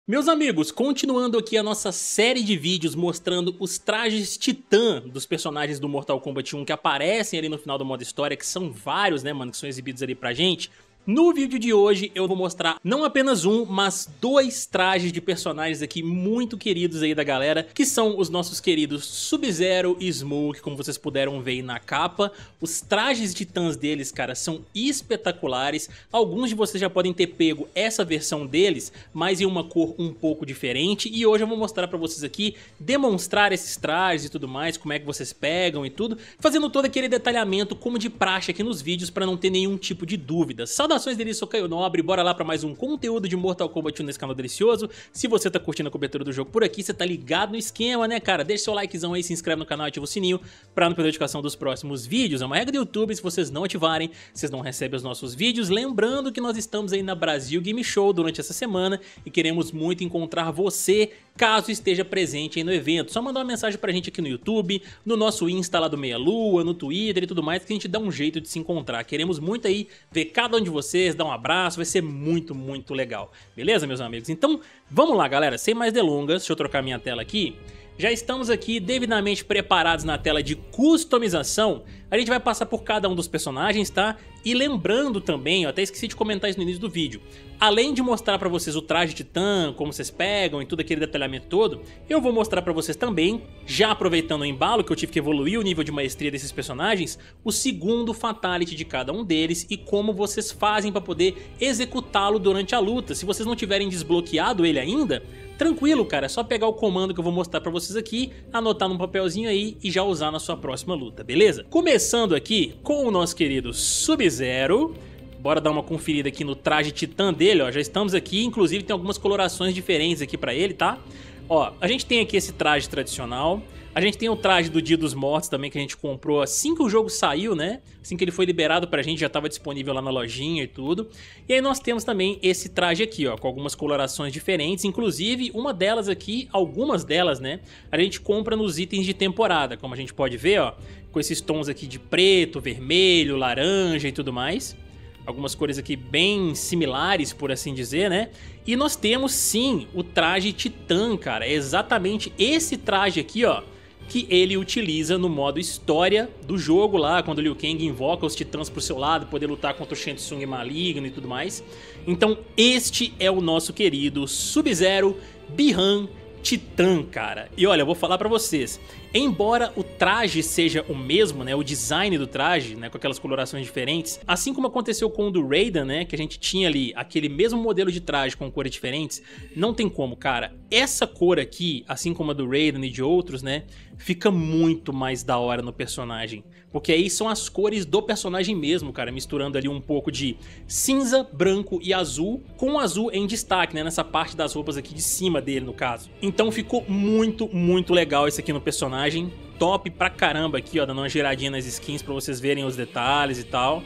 Meus amigos, continuando aqui a nossa série de vídeos mostrando os trajes titã dos personagens do Mortal Kombat 1 que aparecem ali no final do modo história, que são vários, né, mano, que são exibidos ali pra gente. No vídeo de hoje eu vou mostrar não apenas um, mas dois trajes de personagens aqui muito queridos aí da galera, que são os nossos queridos Sub-Zero e Smoke, como vocês puderam ver aí na capa. Os trajes titãs deles, cara, são espetaculares. Alguns de vocês já podem ter pego essa versão deles, mas em uma cor um pouco diferente. E hoje eu vou mostrar pra vocês aqui, demonstrar esses trajes e tudo mais, como é que vocês pegam e tudo, fazendo todo aquele detalhamento como de praxe aqui nos vídeos pra não ter nenhum tipo de dúvida. Saudações deles, sou Caio Nobre, bora lá pra mais um conteúdo de Mortal Kombat 1 nesse canal delicioso. Se você tá curtindo a cobertura do jogo por aqui, você tá ligado no esquema, né, cara? Deixa seu likezão aí, se inscreve no canal e ativa o sininho pra não perder a notificação dos próximos vídeos. É uma regra do YouTube, se vocês não ativarem, vocês não recebem os nossos vídeos. Lembrando que nós estamos aí na Brasil Game Show durante essa semana e queremos muito encontrar você, caso esteja presente aí no evento. Só mandar uma mensagem pra gente aqui no YouTube, no nosso Insta lá do Meia Lua, no Twitter e tudo mais, que a gente dá um jeito de se encontrar. Queremos muito aí ver cada um de vocês, dar um abraço, vai ser muito, muito legal. Beleza, meus amigos? Então, vamos lá, galera, sem mais delongas, deixa eu trocar minha tela aqui. Já estamos aqui devidamente preparados na tela de customização. A gente vai passar por cada um dos personagens, tá? E lembrando também, eu até esqueci de comentar isso no início do vídeo, além de mostrar pra vocês o traje titã, como vocês pegam e tudo aquele detalhamento todo, eu vou mostrar pra vocês também, já aproveitando o embalo que eu tive que evoluir o nível de maestria desses personagens, o segundo fatality de cada um deles e como vocês fazem pra poder executá-lo durante a luta. Se vocês não tiverem desbloqueado ele ainda, tranquilo, cara, é só pegar o comando que eu vou mostrar pra vocês aqui, anotar num papelzinho aí e já usar na sua próxima luta, beleza? Começando aqui com o nosso querido Sub-Zero. Bora dar uma conferida aqui no traje titã dele, ó, já estamos aqui, inclusive tem algumas colorações diferentes aqui pra ele, tá? Ó, a gente tem aqui esse traje tradicional, a gente tem o traje do Dia dos Mortos também que a gente comprou assim que o jogo saiu, né? Assim que ele foi liberado pra gente, já estava disponível lá na lojinha e tudo. E aí nós temos também esse traje aqui, ó, com algumas colorações diferentes, inclusive uma delas aqui, algumas delas, né? A gente compra nos itens de temporada, como a gente pode ver, ó, com esses tons aqui de preto, vermelho, laranja e tudo mais. Algumas cores aqui bem similares, por assim dizer, né? E nós temos sim o traje titã, cara. É exatamente esse traje aqui, ó, que ele utiliza no modo história do jogo lá, quando o Liu Kang invoca os titãs pro seu lado, poder lutar contra o Shang Tsung maligno e tudo mais. Então este é o nosso querido Sub-Zero Bi-Han Titã, cara. E olha, eu vou falar pra vocês, embora o traje seja o mesmo, né, o design do traje, né, com aquelas colorações diferentes, assim como aconteceu com o do Raiden, né, que a gente tinha ali aquele mesmo modelo de traje com cores diferentes, não tem como, cara. Essa cor aqui, assim como a do Raiden e de outros, né, fica muito mais da hora no personagem, porque aí são as cores do personagem mesmo, cara, misturando ali um pouco de cinza, branco e azul, com o azul em destaque, né, nessa parte das roupas aqui de cima dele, no caso. Então ficou muito, muito legal isso aqui no personagem, top pra caramba aqui, ó, dando uma giradinha nas skins pra vocês verem os detalhes e tal.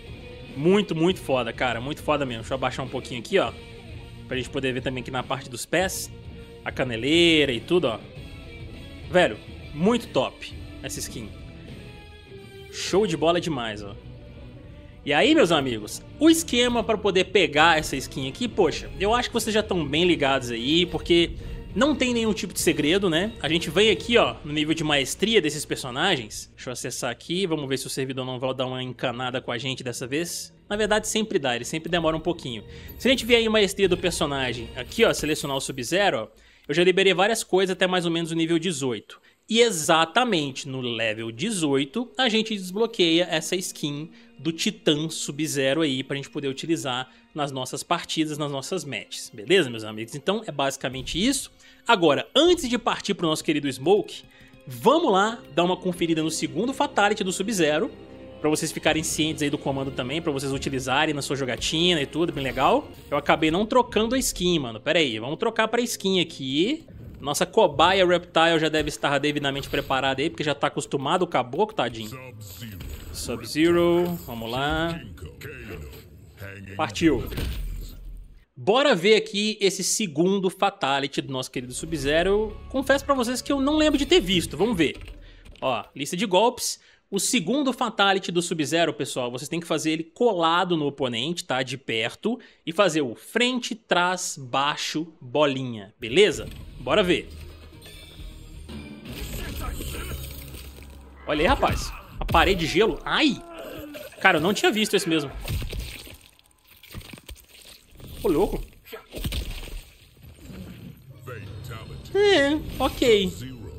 Muito, muito foda, cara, muito foda mesmo. Deixa eu abaixar um pouquinho aqui, ó, pra gente poder ver também aqui na parte dos pés, a caneleira e tudo, ó. Velho, muito top essa skin. Show de bola demais, ó. E aí, meus amigos, o esquema para poder pegar essa skin aqui, poxa, eu acho que vocês já estão bem ligados aí, porque não tem nenhum tipo de segredo, né? A gente vem aqui, ó, no nível de maestria desses personagens. Deixa eu acessar aqui, vamos ver se o servidor não vai dar uma encanada com a gente dessa vez. Na verdade, sempre dá, ele sempre demora um pouquinho. Se a gente vier aí maestria do personagem, aqui, ó, selecionar o Sub-Zero, ó, eu já liberei várias coisas até mais ou menos o nível 18. E exatamente no level 18 a gente desbloqueia essa skin do Titã Sub-Zero aí pra gente poder utilizar nas nossas partidas, nas nossas matches, beleza, meus amigos? Então é basicamente isso. Agora, antes de partir pro nosso querido Smoke, vamos lá dar uma conferida no segundo Fatality do Sub-Zero, pra vocês ficarem cientes aí do comando também, pra vocês utilizarem na sua jogatina e tudo, bem legal. Eu acabei não trocando a skin, mano, pera aí, vamos trocar pra skin aqui. Nossa cobaia Reptile já deve estar devidamente preparada aí, porque já tá acostumado o caboclo, tadinho. Sub-Zero, vamos lá. Partiu. Bora ver aqui esse segundo Fatality do nosso querido Sub-Zero. Confesso pra vocês que eu não lembro de ter visto, vamos ver. Ó, lista de golpes. O segundo Fatality do Sub-Zero, pessoal, vocês têm que fazer ele colado no oponente, tá? De perto. E fazer o frente, trás, baixo, bolinha. Beleza? Bora ver. Olha aí, rapaz. A parede de gelo. Ai! Cara, eu não tinha visto esse mesmo. Ô, louco. Ok.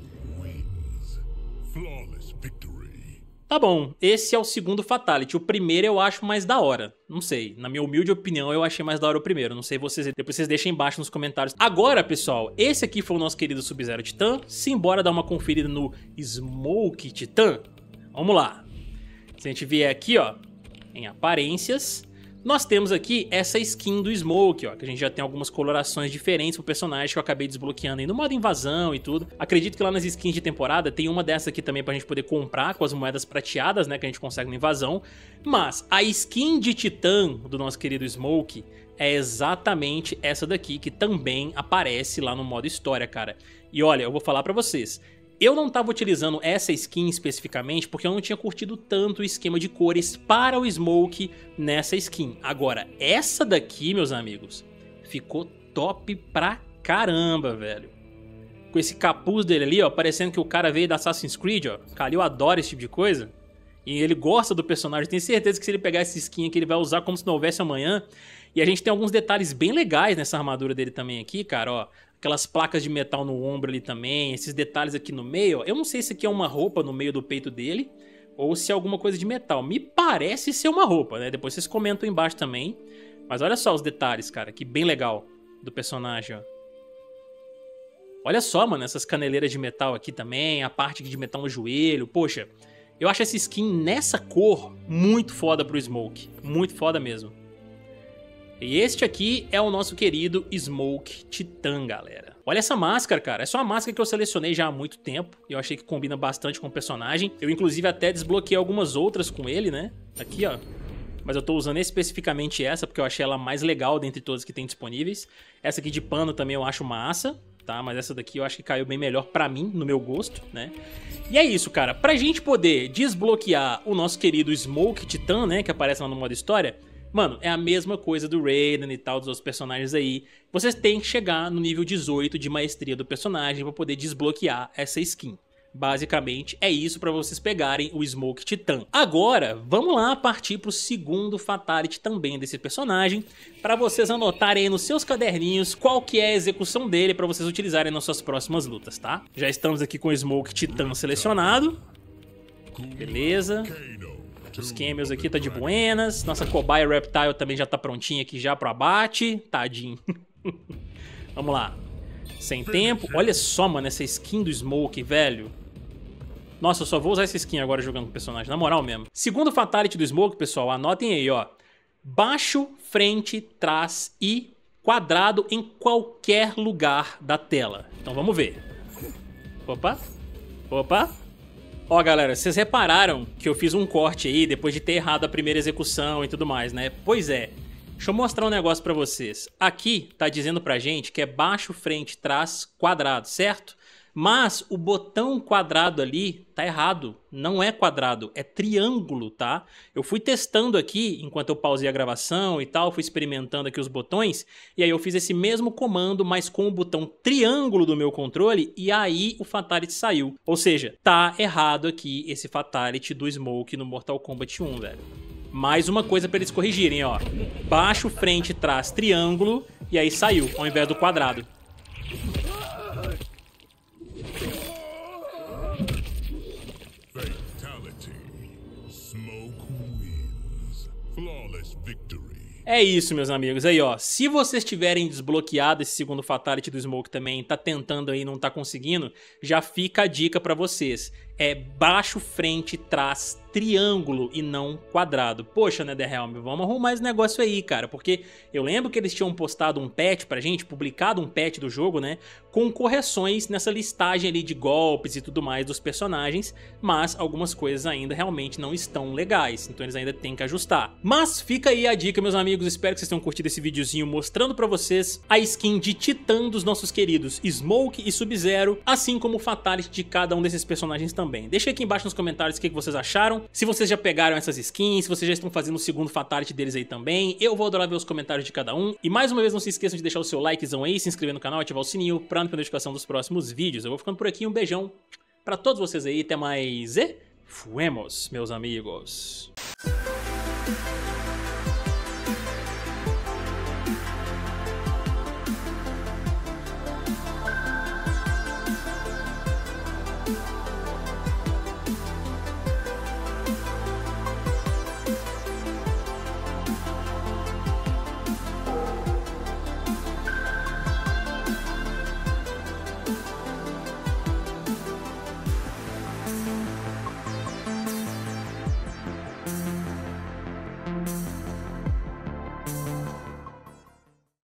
Tá bom, esse é o segundo Fatality. O primeiro eu acho mais da hora. Não sei, na minha humilde opinião eu achei mais da hora o primeiro. Não sei vocês, depois vocês deixem embaixo nos comentários. Agora, pessoal, esse aqui foi o nosso querido Sub-Zero Titã. Simbora dar uma conferida no Smoke Titã. Vamos lá. Se a gente vier aqui, ó, em aparências, nós temos aqui essa skin do Smoke, ó, que a gente já tem algumas colorações diferentes pro personagem que eu acabei desbloqueando aí no modo invasão e tudo. Acredito que lá nas skins de temporada tem uma dessa aqui também pra gente poder comprar com as moedas prateadas, né, que a gente consegue no invasão. Mas a skin de Titã do nosso querido Smoke é exatamente essa daqui, que também aparece lá no modo história, cara. E olha, eu vou falar pra vocês, eu não estava utilizando essa skin especificamente porque eu não tinha curtido tanto o esquema de cores para o Smoke nessa skin. Agora, essa daqui, meus amigos, ficou top pra caramba, velho. Com esse capuz dele ali, ó, parecendo que o cara veio da Assassin's Creed, ó. Kalil adora esse tipo de coisa. E ele gosta do personagem, tenho certeza que se ele pegar essa skin aqui, ele vai usar como se não houvesse amanhã. E a gente tem alguns detalhes bem legais nessa armadura dele também aqui, cara, ó. Aquelas placas de metal no ombro ali também, esses detalhes aqui no meio, ó. Eu não sei se aqui é uma roupa no meio do peito dele ou se é alguma coisa de metal. Me parece ser uma roupa, né? Depois vocês comentam embaixo também. Mas olha só os detalhes, cara, que bem legal do personagem, ó. Olha só, mano, essas caneleiras de metal aqui também, a parte de metal no joelho. Poxa, eu acho essa skin nessa cor muito foda pro Smoke. Muito foda mesmo. E este aqui é o nosso querido Smoke Titã, galera. Olha essa máscara, cara. Essa é uma máscara que eu selecionei já há muito tempo. E eu achei que combina bastante com o personagem. Eu, inclusive, até desbloqueei algumas outras com ele, né? Aqui, ó. Mas eu tô usando especificamente essa, porque eu achei ela mais legal dentre todas que tem disponíveis. Essa aqui de pano também eu acho massa, tá? Mas essa daqui eu acho que caiu bem melhor pra mim, no meu gosto, né? E é isso, cara. Pra gente poder desbloquear o nosso querido Smoke Titã, né? Que aparece lá no modo história... Mano, é a mesma coisa do Raiden e tal, dos outros personagens aí. Vocês têm que chegar no nível 18 de maestria do personagem para poder desbloquear essa skin. Basicamente, é isso para vocês pegarem o Smoke Titã. Agora, vamos lá partir pro segundo Fatality também desse personagem, para vocês anotarem aí nos seus caderninhos qual que é a execução dele para vocês utilizarem nas suas próximas lutas, tá? Já estamos aqui com o Smoke Titã selecionado. Beleza. Os cameos aqui tá de buenas. Nossa cobaia Reptile também já tá prontinha aqui já pro abate. Tadinho. Vamos lá. Sem tempo. Olha só, mano, essa skin do Smoke, velho. Nossa, eu só vou usar essa skin agora jogando com o personagem, na moral mesmo. Segundo Fatality do Smoke, pessoal, anotem aí, ó. Baixo, frente, trás e quadrado em qualquer lugar da tela. Então vamos ver. Opa. Opa. Ó, galera, vocês repararam que eu fiz um corte aí depois de ter errado a primeira execução e tudo mais, né? Pois é. Deixa eu mostrar um negócio pra vocês. Aqui tá dizendo pra gente que é baixo, frente, trás, quadrado, certo? Mas o botão quadrado ali tá errado, não é quadrado, é triângulo, tá? Eu fui testando aqui, enquanto eu pausei a gravação e tal, fui experimentando aqui os botões, e aí eu fiz esse mesmo comando, mas com o botão triângulo do meu controle, e aí o Fatality saiu. Ou seja, tá errado aqui esse Fatality do Smoke no Mortal Kombat 1, velho. Mais uma coisa pra eles corrigirem, ó. Baixo, frente, trás, triângulo, e aí saiu, ao invés do quadrado. É isso, meus amigos. Aí, ó, se vocês tiverem desbloqueado esse segundo Fatality do Smoke também, tá tentando aí e não tá conseguindo, já fica a dica pra vocês. É baixo, frente, trás, triângulo e não quadrado. Poxa, NetherRealm, vamos arrumar esse negócio aí, cara, porque eu lembro que eles tinham postado um patch pra gente, publicado um patch do jogo, né, com correções nessa listagem ali de golpes e tudo mais dos personagens, mas algumas coisas ainda realmente não estão legais, então eles ainda têm que ajustar. Mas fica aí a dica, meus amigos, espero que vocês tenham curtido esse videozinho mostrando pra vocês a skin de Titã dos nossos queridos Smoke e Sub-Zero, assim como o Fatality de cada um desses personagens também. também. Deixa aqui embaixo nos comentários o que vocês acharam, se vocês já pegaram essas skins, se vocês já estão fazendo o segundo Fatality deles aí também. Eu vou adorar ver os comentários de cada um. E mais uma vez, não se esqueçam de deixar o seu likezão aí, se inscrever no canal, ativar o sininho pra não perder a notificação dos próximos vídeos. Eu vou ficando por aqui, um beijão pra todos vocês aí, até mais e fuemos, meus amigos.